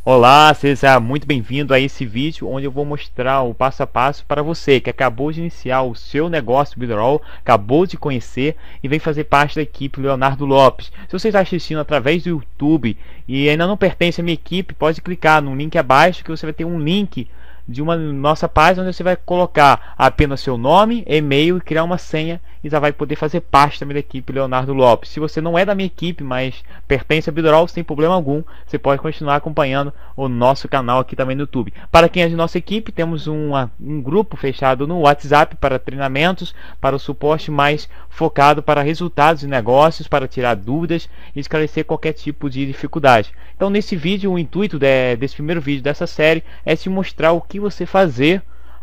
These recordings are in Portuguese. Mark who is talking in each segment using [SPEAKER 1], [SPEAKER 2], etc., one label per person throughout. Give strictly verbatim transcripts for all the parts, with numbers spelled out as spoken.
[SPEAKER 1] Olá, seja muito bem-vindo a esse vídeo onde eu vou mostrar o passo a passo para você que acabou de iniciar o seu negócio Builderall, acabou de conhecer e vem fazer parte da equipe Leonardo Lopes. Se você está assistindo através do YouTube e ainda não pertence à minha equipe, pode clicar no link abaixo que você vai ter um link de uma nossa página onde você vai colocar apenas seu nome, e-mail e criar uma senha e já vai poder fazer parte também da equipe Leonardo Lopes. Se você não é da minha equipe, mas pertence a Builderall, sem problema algum, você pode continuar acompanhando o nosso canal aqui também no YouTube. Para quem é de nossa equipe, temos uma, um grupo fechado no WhatsApp para treinamentos, para o suporte mais focado para resultados de negócios, para tirar dúvidas e esclarecer qualquer tipo de dificuldade. Então nesse vídeo, o intuito de, desse primeiro vídeo dessa série é te mostrar o que você fazer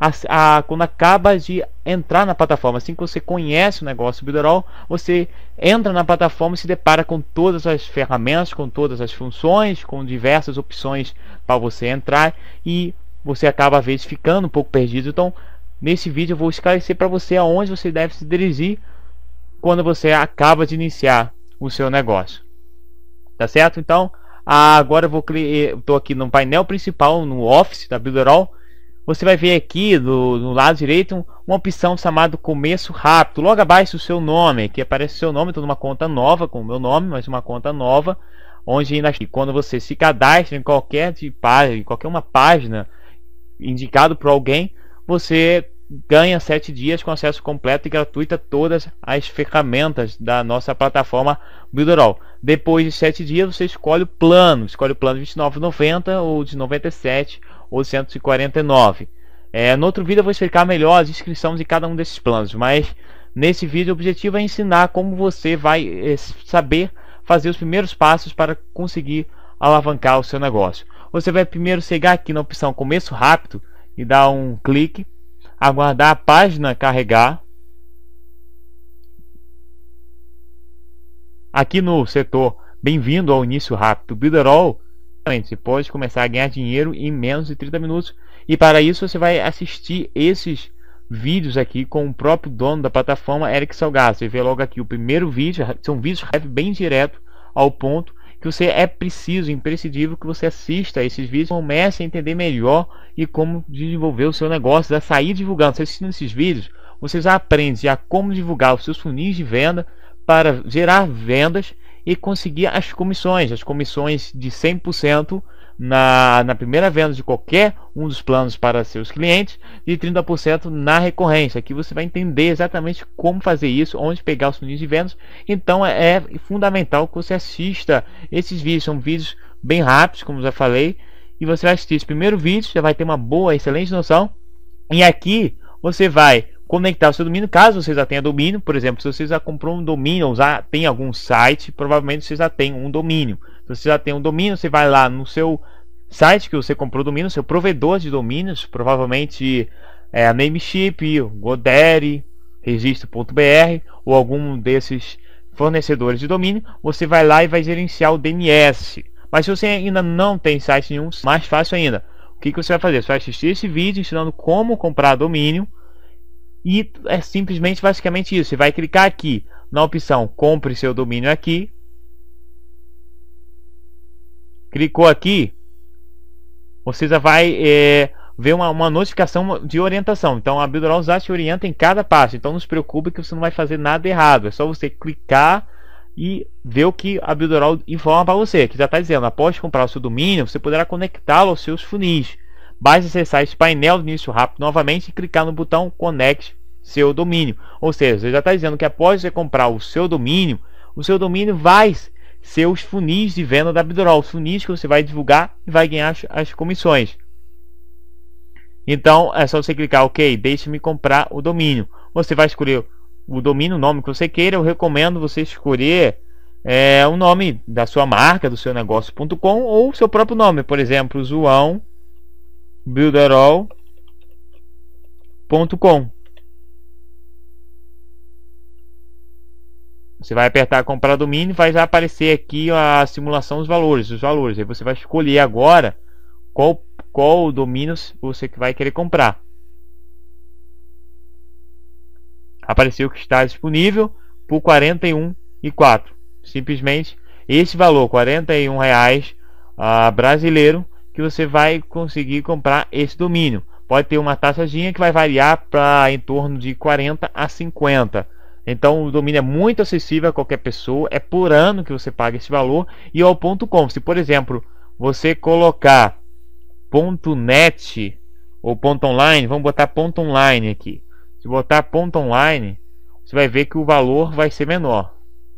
[SPEAKER 1] a, a, quando acaba de entrar na plataforma. Assim que você conhece o negócio Builderall, você entra na plataforma e se depara com todas as ferramentas, com todas as funções, com diversas opções para você entrar e você acaba às vezes ficando um pouco perdido. Então nesse vídeo eu vou esclarecer para você aonde você deve se dirigir quando você acaba de iniciar o seu negócio, tá certo? Então agora eu vou estou aqui no painel principal, no Office da Builderall. Você vai ver aqui do, no lado direito uma opção chamada começo rápido. Logo abaixo o seu nome, aqui aparece o seu nome. Estou numa conta nova com o meu nome, mas uma conta nova, onde quando você se cadastra em qualquer de página, em qualquer uma página indicado por alguém, você ganha sete dias com acesso completo e gratuito a todas as ferramentas da nossa plataforma Builderall. Depois de sete dias você escolhe o plano, escolhe o plano de vinte e nove reais e noventa centavos ou de noventa e sete reais ou cento e quarenta e nove reais. É, no outro vídeo eu vou explicar melhor as inscrições de cada um desses planos, mas nesse vídeo o objetivo é ensinar como você vai é, saber fazer os primeiros passos para conseguir alavancar o seu negócio. Você vai primeiro chegar aqui na opção começo rápido e dar um clique, aguardar a página carregar. Aqui no setor bem-vindo ao início rápido Builderall, você pode começar a ganhar dinheiro em menos de trinta minutos, e para isso você vai assistir esses vídeos aqui com o próprio dono da plataforma, Eric Salgado. Você vê logo aqui o primeiro vídeo, são vídeos bem direto ao ponto, que você é preciso, imprescindível que você assista a esses vídeos, comece a entender melhor e como desenvolver o seu negócio, a sair divulgando. Você assistindo esses vídeos, você já aprende a como divulgar os seus funis de venda para gerar vendas e conseguir as comissões, as comissões de cem por cento na, na primeira venda de qualquer um dos planos para seus clientes e trinta por cento na recorrência. Aqui você vai entender exatamente como fazer isso, onde pegar os funis de vendas. Então é, é fundamental que você assista esses vídeos, são vídeos bem rápidos, como já falei, e você vai assistir esse primeiro vídeo, já vai ter uma boa, excelente noção, e aqui você vai conectar o seu domínio, caso você já tenha domínio. Por exemplo, se você já comprou um domínio ou já tem algum site, provavelmente você já tem um domínio. Se você já tem um domínio, você vai lá no seu site que você comprou o domínio, seu provedor de domínios, provavelmente é a Namecheap, GoDaddy, Registro ponto br ou algum desses fornecedores de domínio. Você vai lá e vai gerenciar o D N S. Mas se você ainda não tem site nenhum, mais fácil ainda. O que, que você vai fazer? Você vai assistir esse vídeo ensinando como comprar domínio. E é simplesmente basicamente isso. Você vai clicar aqui na opção compre seu domínio aqui. Clicou aqui, você já vai é, ver uma, uma notificação de orientação. Então a Builderall já te orienta em cada passo. Então não se preocupe que você não vai fazer nada errado. É só você clicar e ver o que a Builderall informa para você. Que já está dizendo, após comprar o seu domínio, você poderá conectá-lo aos seus funis. Basta acessar esse painel do início rápido novamente e clicar no botão Conecte seu domínio. Ou seja, já está dizendo que após você comprar o seu domínio, o seu domínio vai ser os funis de venda da Builderall, os funis que você vai divulgar e vai ganhar as, as comissões. Então é só você clicar OK, deixe-me comprar o domínio. Você vai escolher o domínio, o nome que você queira. Eu recomendo você escolher é, o nome da sua marca, do seu negócio ponto com ou o seu próprio nome, por exemplo, João Builderall ponto com. Você vai apertar comprar domínio, vai já aparecer aqui a simulação dos valores, os valores. Aí você vai escolher agora qual qual domínio você vai querer comprar. Apareceu que está disponível por quarenta e um reais e quatro centavos. Simplesmente esse valor, quarenta e um reais uh, brasileiro, que você vai conseguir comprar esse domínio. Pode ter uma taxazinha que vai variar para em torno de quarenta a cinquenta. Então o domínio é muito acessível a qualquer pessoa, é por ano que você paga esse valor. E ao ponto .com, se por exemplo você colocar ponto .net ou ponto .online, vamos botar ponto .online aqui. Se botar ponto .online, você vai ver que o valor vai ser menor.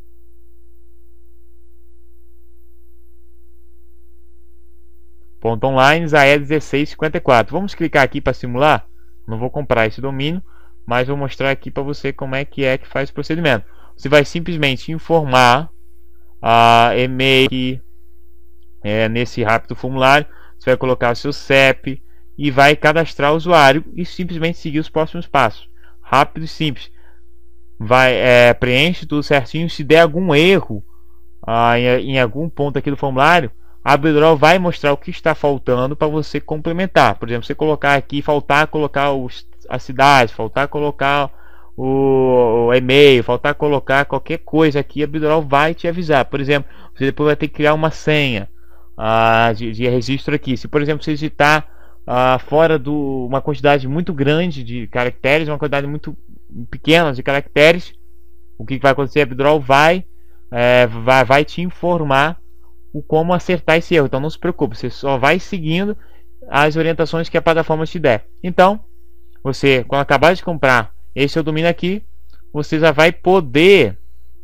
[SPEAKER 1] Ponto .online já é dezesseis e cinquenta e quatro. Vamos clicar aqui para simular. Não vou comprar esse domínio, mas vou mostrar aqui para você como é que é que faz o procedimento. Você vai simplesmente informar a uh, e-mail aqui, é, nesse rápido formulário. Você vai colocar o seu C E P e vai cadastrar o usuário e simplesmente seguir os próximos passos. Rápido e simples. Vai, é, preenche tudo certinho. Se der algum erro uh, em, em algum ponto aqui do formulário, a Builderall vai mostrar o que está faltando para você complementar. Por exemplo, você colocar aqui, faltar colocar os, a cidade, faltar colocar o, o e-mail, faltar colocar qualquer coisa aqui, a Builderall vai te avisar. Por exemplo, você depois vai ter que criar uma senha uh, de, de registro aqui. Se por exemplo você digitar uh, fora de uma quantidade muito grande de caracteres, uma quantidade muito pequena de caracteres, o que vai acontecer? A Builderall vai, é, vai, vai te informar o como acertar esse erro. Então não se preocupe, você só vai seguindo as orientações que a plataforma te der. Então você, quando acabar de comprar esse seu domínio aqui, você já vai poder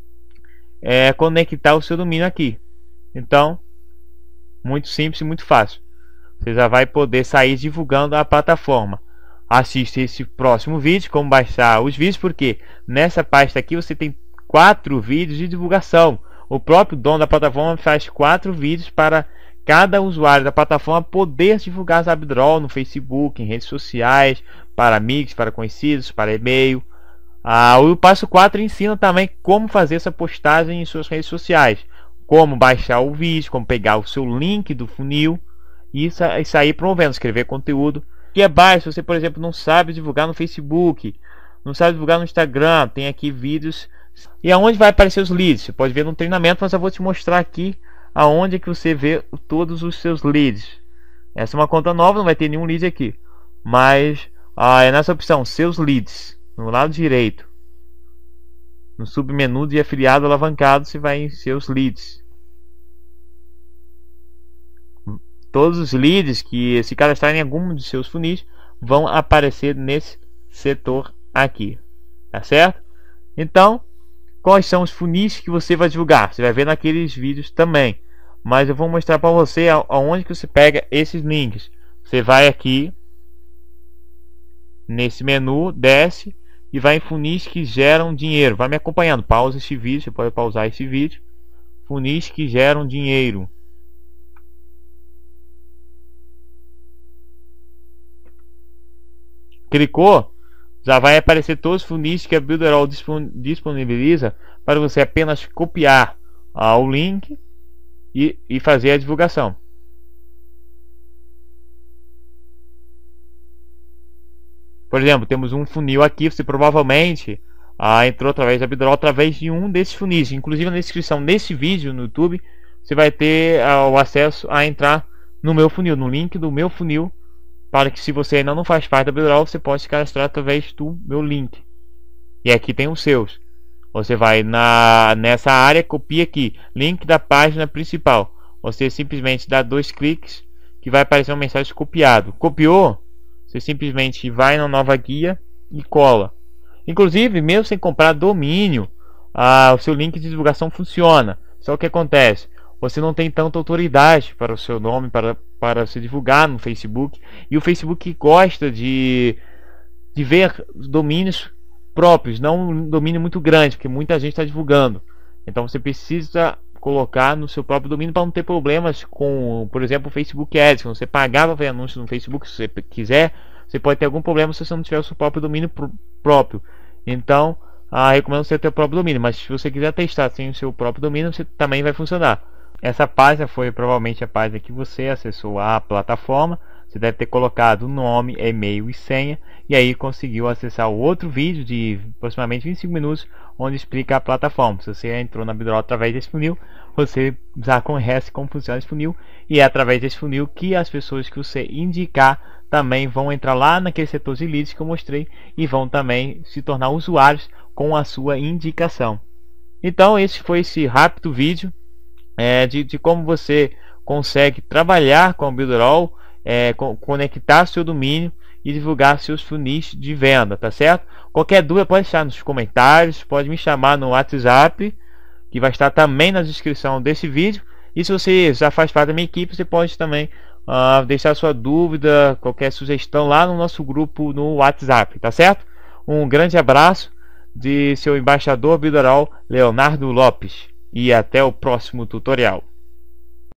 [SPEAKER 1] é, conectar o seu domínio aqui. Então muito simples e muito fácil. Você já vai poder sair divulgando a plataforma. Assista esse próximo vídeo, como baixar os vídeos, porque nessa pasta aqui você tem quatro vídeos de divulgação. O próprio dono da plataforma faz quatro vídeos para cada usuário da plataforma poder divulgar a Builderall no Facebook, em redes sociais, para amigos, para conhecidos, para e-mail. Ah, o passo quatro ensina também como fazer essa postagem em suas redes sociais, como baixar o vídeo, como pegar o seu link do funil e sair promovendo, escrever conteúdo. E é baixo, se você por exemplo não sabe divulgar no Facebook, não sabe divulgar no Instagram, tem aqui vídeos. E aonde vai aparecer os leads? Você pode ver no treinamento, mas eu vou te mostrar aqui aonde é que você vê todos os seus leads. Essa é uma conta nova, não vai ter nenhum lead aqui, mas ah, é nessa opção, seus leads, no lado direito, no submenu de afiliado alavancado, você vai em seus leads. Todos os leads que se cadastrarem em algum dos seus funis vão aparecer nesse setor aqui, tá certo? Então, quais são os funis que você vai divulgar? Você vai ver naqueles vídeos também, mas eu vou mostrar para você aonde que você pega esses links. Você vai aqui nesse menu, desce e vai em funis que geram dinheiro. Vai me acompanhando, pausa este vídeo, você pode pausar esse vídeo. Funis que geram dinheiro. Clicou, já vai aparecer todos os funis que a Builderall disponibiliza para você apenas copiar ah, o link e, e fazer a divulgação. Por exemplo, temos um funil aqui, você provavelmente ah, entrou através da Builderall através de um desses funis. Inclusive na descrição desse vídeo no YouTube, você vai ter ah, o acesso a entrar no meu funil, no link do meu funil, para que se você ainda não faz parte da Builderall, você pode se cadastrar através do meu link. E aqui tem os seus. Você vai na, nessa área, copia aqui, link da página principal. Você simplesmente dá dois cliques que vai aparecer uma mensagem copiado. Copiou? Você simplesmente vai na nova guia e cola. Inclusive, mesmo sem comprar domínio, ah, o seu link de divulgação funciona. Só que acontece? Você não tem tanta autoridade para o seu nome, para, para se divulgar no Facebook. E o Facebook gosta de, de ver domínios próprios, não um domínio muito grande, porque muita gente está divulgando. Então você precisa colocar no seu próprio domínio para não ter problemas com, por exemplo, o Facebook Ads. Quando você pagar para ver anúncios no Facebook, se você quiser, você pode ter algum problema se você não tiver o seu próprio domínio pr próprio. Então, ah, recomendo você ter o próprio domínio. Mas se você quiser testar sem o seu próprio domínio, você também vai funcionar. Essa página foi provavelmente a página que você acessou a plataforma. Você deve ter colocado o nome, e-mail e senha, e aí conseguiu acessar o outro vídeo de aproximadamente vinte e cinco minutos, onde explica a plataforma. Se você entrou na Bidroll através desse funil, você já conhece como funciona esse funil, e é através desse funil que as pessoas que você indicar também vão entrar lá naquele setor de leads que eu mostrei e vão também se tornar usuários com a sua indicação. Então esse foi esse rápido vídeo é, de, de como você consegue trabalhar com o Bidroll, é, co conectar seu domínio e divulgar seus funis de venda, tá certo? Qualquer dúvida pode deixar nos comentários, pode me chamar no WhatsApp, que vai estar também na descrição desse vídeo. E se você já faz parte da minha equipe, você pode também uh, deixar sua dúvida, qualquer sugestão lá no nosso grupo no WhatsApp, tá certo? Um grande abraço de seu embaixador Bidroll, Leonardo Lopes, e até o próximo tutorial.